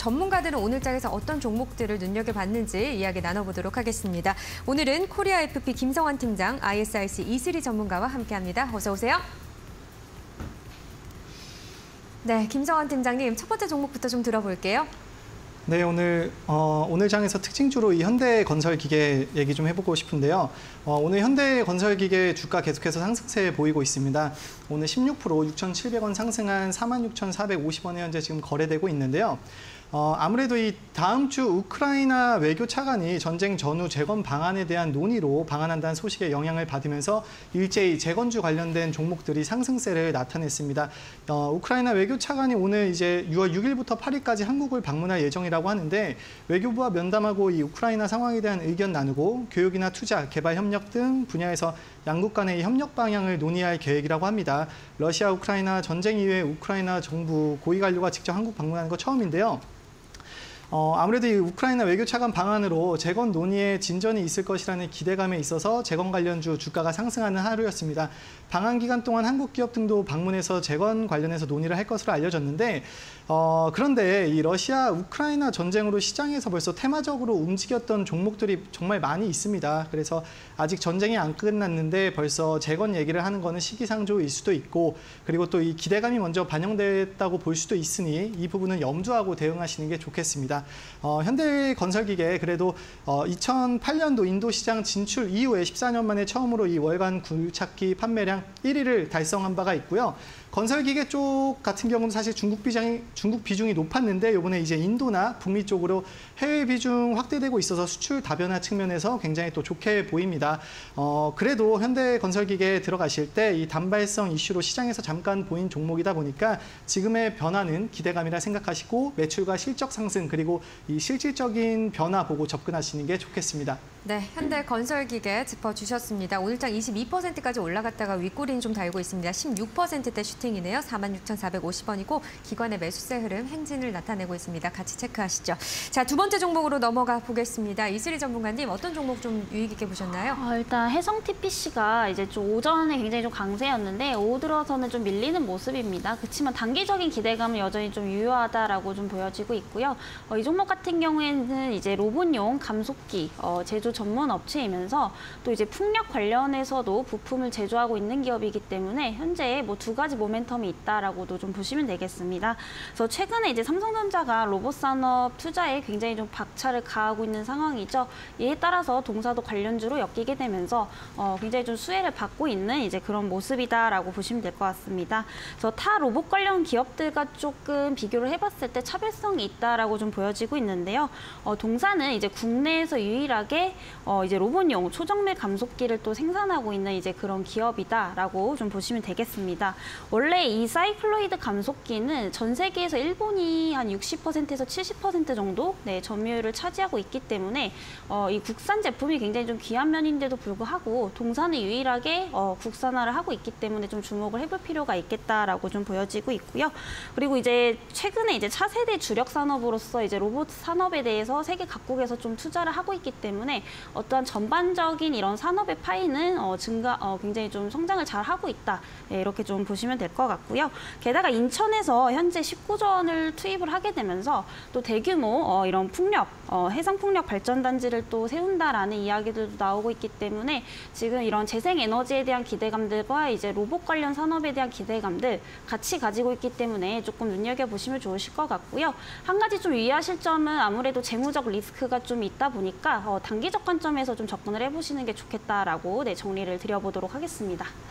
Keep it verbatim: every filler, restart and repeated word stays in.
전문가들은 오늘 장에서 어떤 종목들을 눈여겨봤는지 이야기 나눠보도록 하겠습니다. 오늘은 코리아에프피 김성환 팀장, 아이에스아이씨 이슬희 전문가와 함께합니다. 어서 오세요. 네, 김성환 팀장님, 첫 번째 종목부터 좀 들어볼게요. 네, 오늘 어, 오늘 장에서 특징주로 이 현대건설기계 얘기 좀 해보고 싶은데요. 어, 오늘 현대건설기계 주가 계속해서 상승세 보이고 있습니다. 오늘 십육 퍼센트 육천칠백 원 상승한 사만 육천사백오십 원에 현재 지금 거래되고 있는데요. 어, 아무래도 이 다음 주 우크라이나 외교 차관이 전쟁 전후 재건 방안에 대한 논의로 방한한다는 소식에 영향을 받으면서 일제히 재건주 관련된 종목들이 상승세를 나타냈습니다. 어, 우크라이나 외교 차관이 오늘 이제 유월 육일부터 팔일까지 한국을 방문할 예정이라고 하는데 외교부와 면담하고 이 우크라이나 상황에 대한 의견 나누고 교육이나 투자, 개발 협력 등 분야에서 양국 간의 협력 방향을 논의할 계획이라고 합니다. 러시아 우크라이나 전쟁 이후에 우크라이나 정부 고위 관료가 직접 한국 방문하는 거 처음인데요. 어, 아무래도 이 우크라이나 외교 차관 방안으로 재건 논의에 진전이 있을 것이라는 기대감에 있어서 재건 관련주 주가가 상승하는 하루였습니다. 방한 기간 동안 한국 기업 등도 방문해서 재건 관련해서 논의를 할 것으로 알려졌는데 어, 그런데 이 러시아 우크라이나 전쟁으로 시장에서 벌써 테마적으로 움직였던 종목들이 정말 많이 있습니다. 그래서 아직 전쟁이 안 끝났는데 벌써 재건 얘기를 하는 거는 시기상조일 수도 있고, 그리고 또 이 기대감이 먼저 반영됐다고 볼 수도 있으니 이 부분은 염두하고 대응하시는 게 좋겠습니다. 어, 현대건설기계 그래도 어, 이천팔 년도 인도 시장 진출 이후에 십사 년 만에 처음으로 이 월간 굴착기 판매량 일 위를 달성한 바가 있고요. 건설기계 쪽 같은 경우는 사실 중국 비중이, 중국 비중이 높았는데 이번에 이제 인도나 북미 쪽으로 해외 비중 확대되고 있어서 수출 다변화 측면에서 굉장히 또 좋게 보입니다. 어, 그래도 현대건설기계에 들어가실 때 이 단발성 이슈로 시장에서 잠깐 보인 종목이다 보니까 지금의 변화는 기대감이라 생각하시고 매출과 실적 상승 그리고 이 실질적인 변화 보고 접근하시는 게 좋겠습니다. 네, 현대건설기계 짚어주셨습니다. 오늘장 이십이 퍼센트까지 올라갔다가 윗꼬리는 좀 달고 있습니다. 십육 퍼센트대 슈팅이네요. 사만 육천사백오십 원이고 기관의 매수세 흐름 행진을 나타내고 있습니다. 같이 체크하시죠. 자, 두 번째 종목으로 넘어가 보겠습니다. 이슬희 전문가님, 어떤 종목 좀 유익 있게 보셨나요? 어, 일단 해성 티피씨가 이제 좀 오전에 굉장히 좀 강세였는데 오후 들어서는 좀 밀리는 모습입니다. 그렇지만 단기적인 기대감은 여전히 좀 유효하다라고 좀 보여지고 있고요. 어, 이 종목 같은 경우에는 이제 로봇용 감속기 어, 제조 전문 업체이면서 또 이제 풍력 관련해서도 부품을 제조하고 있는 기업이기 때문에 현재 뭐 두 가지 모멘텀이 있다라고도 좀 보시면 되겠습니다. 그래서 최근에 이제 삼성전자가 로봇 산업 투자에 굉장히 좀 박차를 가하고 있는 상황이죠. 이에 따라서 동사도 관련주로 엮이게 되면서 어, 굉장히 좀 수혜를 받고 있는 이제 그런 모습이다라고 보시면 될 것 같습니다. 그래서 타 로봇 관련 기업들과 조금 비교를 해봤을 때 차별성이 있다라고 좀 보여지고 있는데요. 어, 동사는 이제 국내에서 유일하게 어, 이제 로봇용 초정밀 감속기를 또 생산하고 있는 이제 그런 기업이다라고 좀 보시면 되겠습니다. 원래 이 사이클로이드 감속기는 전 세계에서 일본이 한 육십 퍼센트에서 칠십 퍼센트 정도 네, 점유율을 차지하고 있기 때문에 어, 이 국산 제품이 굉장히 좀 귀한 면인데도 불구하고 동사는 유일하게 어, 국산화를 하고 있기 때문에 좀 주목을 해볼 필요가 있겠다라고 좀 보여지고 있고요. 그리고 이제 최근에 이제 차세대 주력 산업으로서 이제 로봇 산업에 대해서 세계 각국에서 좀 투자를 하고 있기 때문에 어떠한 전반적인 이런 산업의 파이는 어, 증가, 어, 굉장히 좀 성장을 잘 하고 있다. 네, 이렇게 좀 보시면 될 것 같고요. 게다가 인천에서 현재 십구조 원을 투입을 하게 되면서 또 대규모 어, 이런 풍력, 어, 해상풍력 발전단지를 또 세운다라는 이야기들도 나오고 있기 때문에 지금 이런 재생에너지에 대한 기대감들과 이제 로봇 관련 산업에 대한 기대감들 같이 가지고 있기 때문에 조금 눈여겨보시면 좋으실 것 같고요. 한 가지 좀 유의하실 점은 아무래도 재무적 리스크가 좀 있다 보니까 어, 단기적 관점에서 좀 접근을 해보시는 게 좋겠다라고 네, 정리를 드려보도록 하겠습니다.